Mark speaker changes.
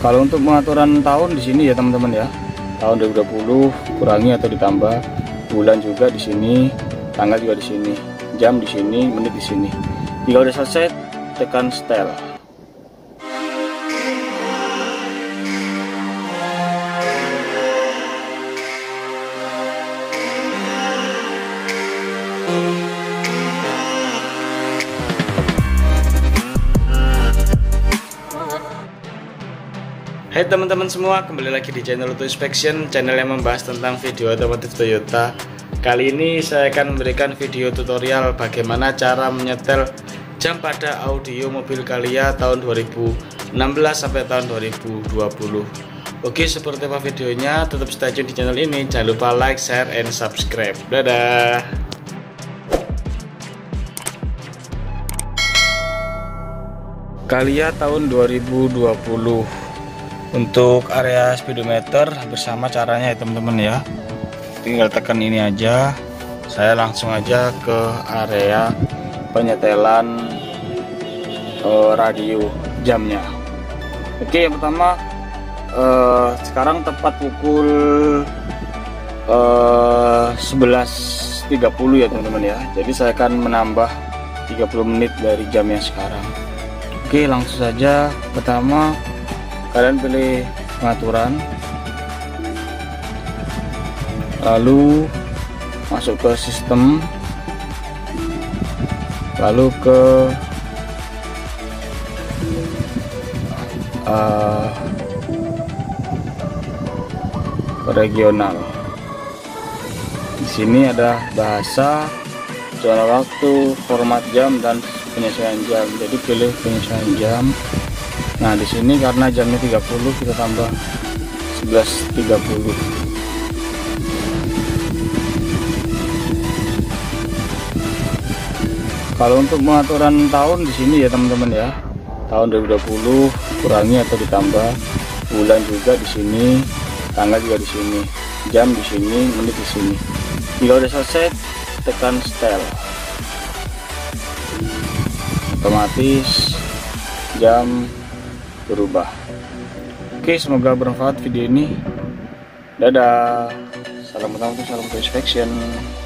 Speaker 1: Kalau untuk pengaturan tahun di sini ya teman-teman ya, tahun 2020 kurangi atau ditambah, bulan juga di sini, tanggal juga di sini, jam di sini, menit di sini. Jika udah selesai, tekan setel. Hai teman-teman semua, kembali lagi di channel Auto Inspection, channel yang membahas tentang video otomotif Toyota. Kali ini saya akan memberikan video tutorial bagaimana cara menyetel jam pada audio mobil Calya tahun 2016 sampai tahun 2020. Oke, seperti apa videonya, tetap stay tune di channel ini. Jangan lupa like, share, and subscribe. Dadah. Calya tahun 2020. Untuk area speedometer bersama caranya ya teman-teman ya, tinggal tekan ini aja. Saya langsung aja ke area penyetelan radio jamnya. Oke, yang pertama sekarang tepat pukul 11.30 ya teman-teman ya. Jadi saya akan menambah 30 menit dari jamnya sekarang. Oke, langsung saja. Pertama, kalian pilih pengaturan, lalu masuk ke sistem, lalu ke regional. Di sini ada bahasa, zona waktu, format jam, dan penyesuaian jam. Jadi pilih penyesuaian jam. Nah, di sini karena jamnya 30, kita tambah 11.30. Kalau untuk pengaturan tahun di sini ya teman-teman ya, tahun 2020 kurangi atau ditambah, bulan juga di sini, tanggal juga di sini, jam di sini, menit di sini. Jika udah selesai, tekan setel. Otomatis jam berubah. Oke, semoga bermanfaat video ini. Dadah. Salam otomotif, salam Auto Inspection.